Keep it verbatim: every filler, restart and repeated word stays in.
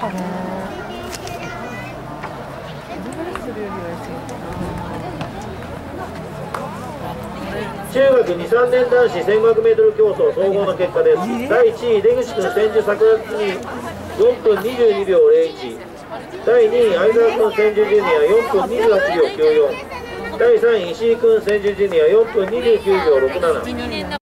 かな。 中学に、さんねん男子 せんごひゃくメートル 競争総合の結果です。だいいちい出口君千住桜によんぷんにじゅうにびょうゼロいち、だいにい相沢君千住ジュニアよんぷんにじゅうはちびょうきゅうよん、だいさんい石井君千住ジュニアよんぷんにじゅうきゅうびょうろくなな。